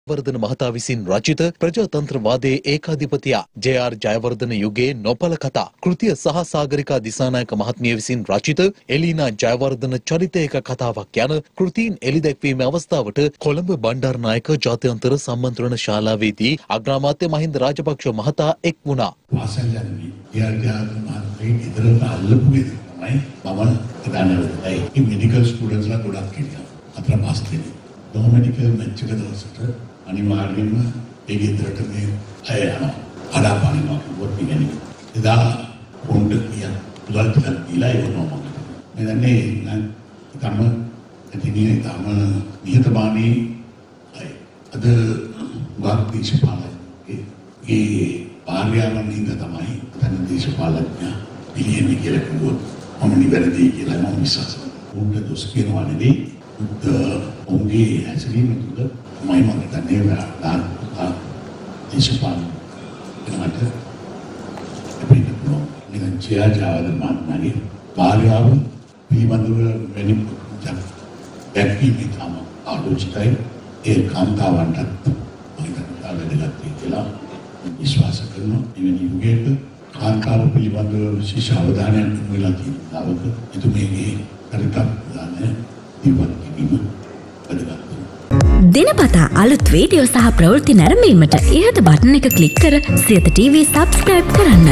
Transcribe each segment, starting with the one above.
වර්ධන මහතා විසින් රචිත ප්‍රජාතන්ත්‍රවාදයේ ඒකාධිපතියා ජේ.ආර්. ජයවර්ධන යුගයේ නොපල කතා කෘතිය සහ සාගරිකා දිසානායක මහත්මිය විසින් රචිත එලීනා ජයවර්ධන චරිතයක කතාවක් යන කෘතීන් එළිදැක්වීමේ අවස්ථාවට කොළඹ බණ්ඩාරනායක ජාත්‍යන්තර සම්මන්ත්‍රණ ශාලාවේදී අග්‍රාමාත්‍ය මහින්ද රාජපක්ෂ මහතා එක් වුණා. පාසල් යන්නේ ජේ.ආර්. මහත්මිය ඉදිරියට අල්ලපු ගෙදර තමයි මම දන්නවයි. මේ මෙඩිකල් ස්ටුඩන්ට්ස්ලා ගොඩක් ඉන්නවා. අතර පාස් දෙන්නේ. නොමෙඩිකල් මැච් එක දවසට අනිවාර්යයෙන්ම ඒ ගෙදරට මේ අය යනවා. අඩාපානිනවා කිව්වොත් කියන්නේ. එදා පොණ්ඩ කියන උදල්පිට දීලා එවනවා මම. මේ දන්නේ නම් තම එදිනේ තම නිහතමානී අය. අද වාක් දේශපාලකේ ඒ පාර්ලිමේන්තුවෙන් හින්දා තමයි තන දේශපාලඥයා පිළියෙන්නේ කියලා කිව්වොත් මම නිවැරදි කියලා මම විශ්වාස කරනවා. උන්ට දොස් කියනවා නෙවෙයි. උන්ගේ හැසිරීම තුළ මම හිතන්නේ දාන දේශපාලන වෙනකට අපිට නිකන් ජාජාවද මාන්නගේ භාර්යාව පිළිබඳව වෙනි දැක්වීමේ තම ආලෝචිතයි ඒ කාන්තාවන්ටත් වැදගත් කියලා විශ්වාස කරනවා. එවැනි යුගයක කාන්තාව පිළිබඳව විශේෂ අවධානයක් යොමු වෙලා තියෙනවා. එතුමියගේ පරිත්‍යාගය ඉවත් කිරීම වැදගත්. දිනපතා අලුත් වීඩියෝ සහ ප්‍රවෘත්ති නැරඹීමට ඉහත බටන් එක ක්ලික් කර සියත TV සබ්ස්ක්‍රයිබ් කරන්න.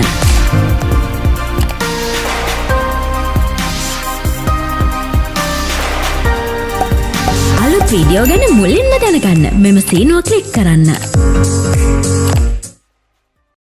අලුත් වීඩියෝ ගැන මුලින්ම දැනගන්න මෙම සීනුව ක්ලික් කරන්න.